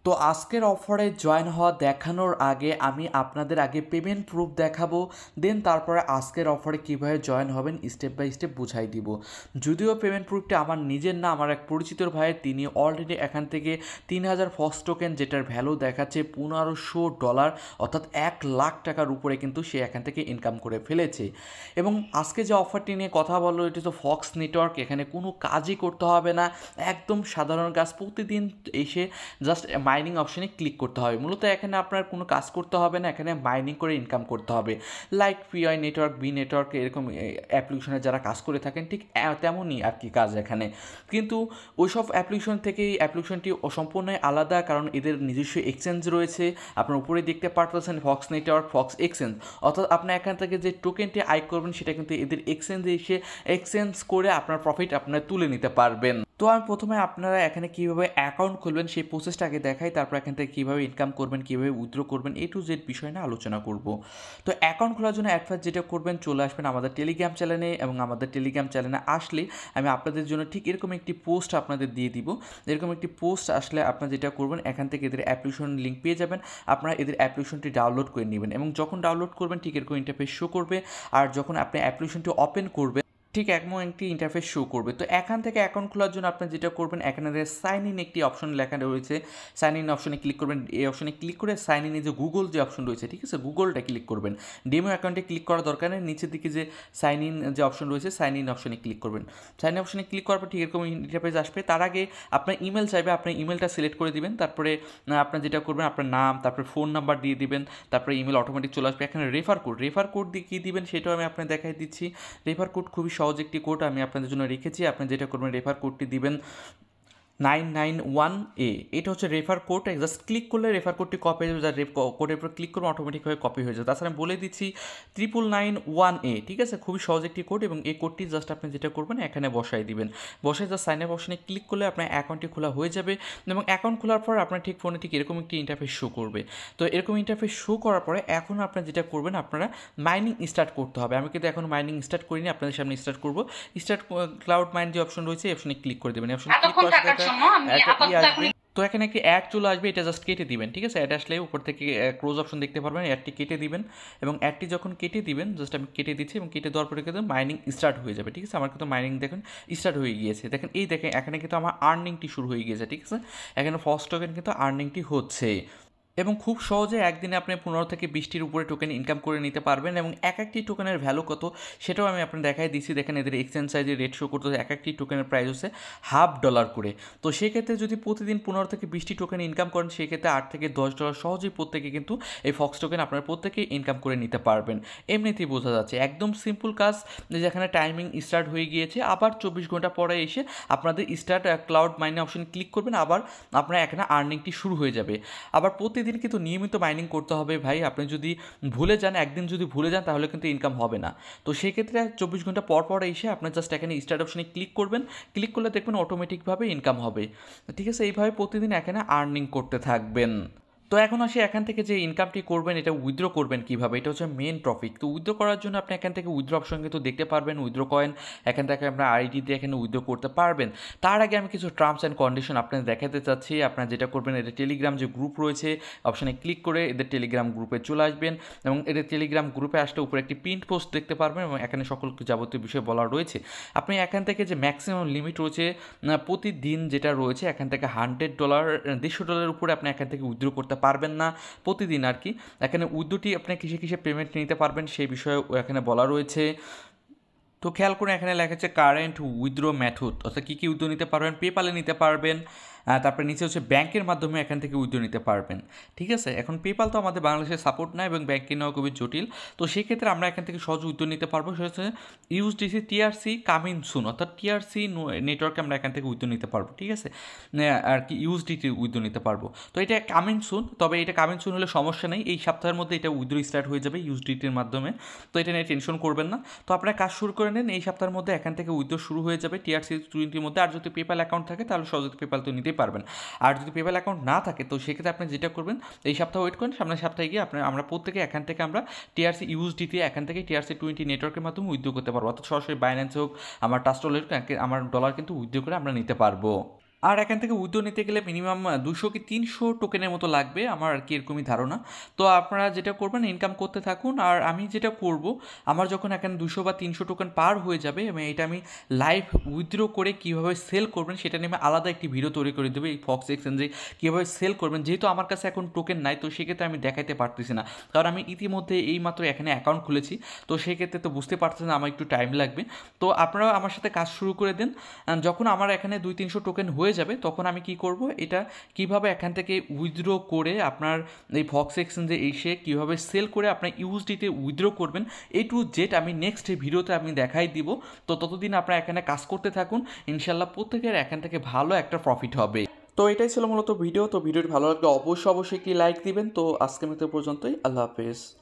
তো আজকের অফারে জয়েন হওয়া দেখানোর আগে আমি আপনাদের আগে পেমেন্ট প্রুফ দেখাবো, দেন তারপরে আজকের অফারে কীভাবে জয়েন হবেন স্টেপ বাই স্টেপ বুঝাই দিব। যদিও পেমেন্ট প্রুফটা আমার নিজের না, আমার এক পরিচিত ভাইয়ের, তিনি অলরেডি এখান থেকে 3000 ফক্স টোকেন, যেটার ভ্যালু দেখাচ্ছে $1500, অর্থাৎ 1,00,000 টাকার উপরে কিন্তু সে এখান থেকে ইনকাম করে ফেলেছে। এবং আজকে যে অফারটি নিয়ে কথা বললো, এটি তো ফক্স নেটওয়ার্ক, এখানে কোনো কাজই করতে হবে না, একদম সাধারণ কাজ। প্রতিদিন এসে জাস্ট মাইনিং অপশনে ক্লিক করতে হবে। মূলত এখানে আপনার কোনো কাজ করতে হবে না, এখানে মাইনিং করে ইনকাম করতে হবে। Like Pi network, B network, এরকম অ্যাপ্লিকেশনে যারা কাজ করে থাকেন ঠিক তেমনই আর কি কাজ এখানে। কিন্তু ওইসব অ্যাপ্লিকেশন থেকে এই অ্যাপ্লিকেশনটি সম্পূর্ণই আলাদা, কারণ এদের নিজস্ব এক্সচেঞ্জ রয়েছে। আপনার উপরে দেখতে পারতেছেন ফক্স নেটওয়ার্ক, ফক্স এক্সচেঞ্জ, অর্থাৎ আপনি এখান থেকে যে টোকেনটি আয় করবেন সেটা কিন্তু এদের এক্সচেঞ্জে এসে এক্সচেঞ্জ করে আপনার প্রফিট আপনারা তুলে নিতে পারবেন। তো আমি প্রথমে আপনারা এখানে কীভাবে অ্যাকাউন্ট খুলবেন সেই প্রসেসটা আগে দেখাই, তারপর এখান থেকে কীভাবে ইনকাম করবেন, কীভাবে উইথড্র করবেন, A to Z বিষয় নিয়ে আলোচনা করব। তো অ্যাকাউন্ট খোলার জন্য অ্যাডভান্স যেটা করবেন, চলে আসবেন আমাদের টেলিগ্রাম চ্যানেলে, এবং আমাদের টেলিগ্রাম চ্যানেলে আসলে আমি আপনাদের জন্য ঠিক এরকম একটি পোস্ট আপনাদের দিয়ে দিব। এরকম একটি পোস্ট আসলে আপনারা যেটা করবেন, এখান থেকে এদের অ্যাপ্লিকেশন লিঙ্ক পেয়ে যাবেন, আপনারা এদের অ্যাপ্লিকেশনটি ডাউনলোড করে নেবেন, এবং যখন ডাউনলোড করবেন ঠিক এরকম ইন্টারফেস শো করবে। আর যখন আপনি অ্যাপ্লিকেশনটি ওপেন করবেন ঠিক এমন একটি ইন্টারফেস শো করবে। তো এখান থেকে অ্যাকাউন্ট খোলার জন্য আপনি যেটা করবেন, এখানে সাইন ইন একটি অপশন লেখা রয়েছে, সাইন ইন অপশনে ক্লিক করবেন। এই অপশনে ক্লিক করে সাইন ইনে যে গুগল যে অপশন রয়েছে, ঠিক আছে, গুগলটা ক্লিক করবেন। ডেমো অ্যাকাউন্টে ক্লিক করার দরকার নেই, নিচের দিকে যে সাইন ইন যে অপশন রয়েছে, সাইন ইন অপশনে ক্লিক করবেন। সাইন ইন অপশনে ক্লিক করার পর ঠিক এরকম ইন্টারফেস আসবে। তার আগে আপনার ইমেল চাইবে, আপনার ইমেলটা সিলেক্ট করে দিবেন। তারপরে আপনার যেটা করবেন, আপনার নাম, তারপরে ফোন নাম্বার দিয়ে দিবেন, তারপরে ইমেল অটোমেটিক চলে আসবে। এখানে রেফার কোড দিয়ে কী দিবেন সেটাও আমি আপনাকে দেখাই দিচ্ছি। রেফার কোড খুবই সহজ একটি কোড, আমি আপনাদের জন্য রেখেছি। আপনি যেটা করবেন, রেফার কোডটি দিবেন 991A। এটা হচ্ছে রেফার কোড। জাস্ট ক্লিক করলে রেফার কোডটি কপি হয়ে যাবে, কোডের উপর ক্লিক করবে অটোমেটিকভাবে কপি হয়ে যাবে। তাছাড়া আমি বলে দিচ্ছি 999A, ঠিক আছে, খুবই সহজ একটি কোড। এবং এই কোডটি জাস্ট আপনি যেটা করবেন, এখানে বসাই দিবেন। বসাই জাস্ট সাইন আপ অপশনে ক্লিক করলে আপনার অ্যাকাউন্টটি খোলা হয়ে যাবে। এবং অ্যাকাউন্ট খোলার পর আপনার ঠিক ফোনে ঠিক এরকম একটি ইন্টারফেস শো করবে। তো এরকম ইন্টারফেস শো করার পরে এখন আপনারা যেটা করবেন, আপনারা মাইনিং স্টার্ট করতে হবে। আমি কিন্তু এখন মাইনিং স্টার্ট করিনি, আপনাদের সামনে স্টার্ট করবো। স্টার্ট ক্লাউড মাইন যে অপশন রয়েছে, এই অপশনে ক্লিক করে দেবেন। অপশনে ক্লিক করার সাথে আসবে, তো এখানে একটি অ্যাড চলে আসবে, এটা জাস্ট কেটে দিবেন, ঠিক আছে। অ্যাড আসলে উপর থেকে ক্লোজ অপশন দেখতে পারবেন, অ্যাডটি কেটে দিবেন। এবং অ্যাডটি যখন কেটে দিবেন, জাস্ট আমি কেটে দিচ্ছি, এবং কেটে দেওয়ার পরে কিন্তু মাইনিং স্টার্ট হয়ে যাবে, ঠিক আছে। আমার কিন্তু মাইনিং দেখুন স্টার্ট হয়ে গিয়েছে, দেখেন এই দেখেন এখানে কিন্তু আমার আর্নিংটি শুরু হয়ে গিয়েছে, ঠিক আছে। এখানে ফার্স্ট টোকেন কিন্তু আর্নিংটি হচ্ছে। এবং খুব সহজে একদিনে আপনি 15 থেকে 20টির উপরে টোকেন ইনকাম করে নিতে পারবেন। এবং এক একটি টোকেনের ভ্যালু কত সেটাও আমি আপনার দেখাই দিচ্ছি। দেখেন এদের এক্সচেঞ্জ সাইজে রেট শো করতে এক একটি টোকেনের প্রাইস হচ্ছে $0.5 করে। তো সেক্ষেত্রে যদি প্রতিদিন 15 থেকে 20টি টোকেন ইনকাম করেন, সেক্ষেত্রে $8 থেকে $10 সহজেই প্রত্যেকে কিন্তু এই ফক্স টোকেন আপনার প্রত্যেকেই ইনকাম করে নিতে পারবেন। এমনিতেই বোঝা যাচ্ছে একদম সিম্পল কাজ, যেখানে টাইমিং স্টার্ট হয়ে গিয়েছে। আবার 24 ঘন্টা পরে এসে আপনাদের start cloud mining option click করবেন, আবার আপনার এখানে আর্নিংটি শুরু হয়ে যাবে। আবার প্রতিদিন কিন্তু নিয়মিত মাইনিং করতে হবে ভাই। আপনি যদি ভুলে যান, একদিন যদি ভুলে যান, তাহলে কিন্তু ইনকাম হবে না। তো সেই ক্ষেত্রে 24 ঘন্টা পর পর এসে আপনার জাস্ট এখানে স্টার্ট অপশনে ক্লিক করবেন। ক্লিক করলে দেখবেন অটোমেটিকভাবে ইনকাম হবে, ঠিক আছে। এইভাবে প্রতিদিন এখানে আর্নিং করতে থাকবেন। তো এখন আসি এখান থেকে যে ইনকামটি করবেন, এটা উইথড্র করবেন কীভাবে, এটা হচ্ছে মেন টপিক। তো উইথড্র করার জন্য আপনি এখান থেকে উইথড্র অপশন কিন্তু দেখতে পারবেন, উইথড্র কয়েন এখান থেকে আপনার আইডি দিয়ে এখানে উইথড্র করতে পারবেন। তার আগে আমি কিছু টার্মস অ্যান্ড কন্ডিশন আপনাদের দেখাতে চাচ্ছি। আপনারা যেটা করবেন, এদের টেলিগ্রাম যে গ্রুপ রয়েছে, অপশানে ক্লিক করে এদের টেলিগ্রাম গ্রুপে চলে আসবেন। এবং এদের টেলিগ্রাম গ্রুপে আসলে উপরে একটি প্রিন্ট পোস্ট দেখতে পারবেন, এবং এখানে সকল যাবতীয় বিষয় বলা রয়েছে। আপনি এখান থেকে যে ম্যাক্সিমাম লিমিট রয়েছে প্রতিদিন যেটা রয়েছে, এখান থেকে $100 $150 উপরে আপনি এখান থেকে উইথড্র করতে পারবেন না প্রতিদিন আর কি। এখানে উইথড্রটি আপনি কিসে কিসে পেমেন্ট নিতে পারবেন সেই বিষয়ে এখানে বলা রয়েছে। তো খেয়াল করে এখানে লেখা আছে কারেন্ট উইথড্র মেথড, অর্থাৎ কী কী উইথড্র নিতে পারবেন। পেপালে নিতে পারবেন, তারপরে নিচে হচ্ছে ব্যাংকের মাধ্যমে এখান থেকে উইথড্র নিতে পারবেন, ঠিক আছে। এখন পেপাল তো আমাদের বাংলাদেশে সাপোর্ট না, এবং ব্যাংকে নেওয়া খুবই জটিল। তো সেক্ষেত্রে আমরা এখান থেকে সহজ উইথড্র নিতে পারবো। সেটা হচ্ছে ইউএসডিসি টিআরসি কামিং সুন, অর্থাৎ টিআরসি নেটওয়ার্কে আমরা এখান থেকে উইথড্র নিতে পারবো, ঠিক আছে। আর কি ইউএসডিটি উইথড্র নিতে পারবো। তো এটা কামিং সুন, তবে এটা কামিং সুন হলে সমস্যা নেই, এই সপ্তাহের মধ্যে এটা উইথড্র স্টার্ট হয়ে যাবে ইউএসডিটির মাধ্যমে। তো এটা নিয়ে টেনশন করবেন না। তো আপনারা কাজ শুরু করে নেন, এই সপ্তাহের মধ্যে এখান থেকে উইথড্র শুরু হয়ে যাবে TRC20 মধ্যে। আর যদি পেপাল অ্যাকাউন্ট থাকে তাহলে সহজে পেপাল তো নিতেই পারবেন। আর যদি পেপাল অ্যাকাউন্ট না থাকে, তো সেক্ষেত্রে আপনি যেটা করবেন, এই সপ্তাহে ওয়েট করেন, সামনের সপ্তাহে গিয়ে আমরা প্রত্যেকে এখান থেকে আমরা TRC ইউএসডিতে এখান থেকে TRC20 নেটওয়ার্কের মাধ্যমে উইথড্র করতে পারবো। অর্থাৎ সরাসরি বাইন্যান্স হোক, আমার ট্রাস্ট ওয়ালেট, আমার ডলার কিন্তু উইথড্র করে আমরা নিতে পারবো। আর এখান থেকে উইথড্র নিতে গেলে মিনিমাম 200 কি 300 টোকেনের মতো লাগবে আমার আর কি এরকমই ধারণা। তো আপনারা যেটা করবেন ইনকাম করতে থাকুন। আর আমি যেটা করব, আমার যখন এখানে 200 বা 300 টোকেন পার হয়ে যাবে এবং এটা আমি লাইভ উইথড্র করে কীভাবে সেল করবেন সেটা নিয়ে আমি আলাদা একটি ভিডিও তৈরি করে দেবো এই ফক্স এক্সচেঞ্জে কীভাবে সেল করবেন। যেহেতু আমার কাছে এখন টোকেন নাই, তো সেক্ষেত্রে আমি দেখাইতে পারতেছি না, কারণ আমি ইতিমধ্যে এইমাত্র এখানে অ্যাকাউন্ট খুলেছি। তো সেক্ষেত্রে তো বুঝতে পারছেন না, আমার একটু টাইম লাগবে। তো আপনারাও আমার সাথে কাজ শুরু করে দেন। যখন আমার এখানে 200-300 টোকেন হয়ে যাবে তখন আমি কি করব, এটা কিভাবে এখান থেকে উইথড্র করে আপনার এই ফক্স এক্সচেঞ্জে এসে কিভাবে সেল করে আপনার ইউএসডিতে উইথড্র করবেন, এ টু জেড আমি নেক্সট ভিডিওতে আমি দেখাই দিব। তো ততদিন আপনারা এখানে কাজ করতে থাকুন, ইনশাল্লাহ প্রত্যেকের এখান থেকে ভালো একটা প্রফিট হবে। তো এটাই ছিল মূলত ভিডিও। তো ভিডিওটি ভালো লাগলে অবশ্যই কি লাইক দিবেন। তো আজকের মতো পর্যন্তই, আল্লাহ হাফেজ।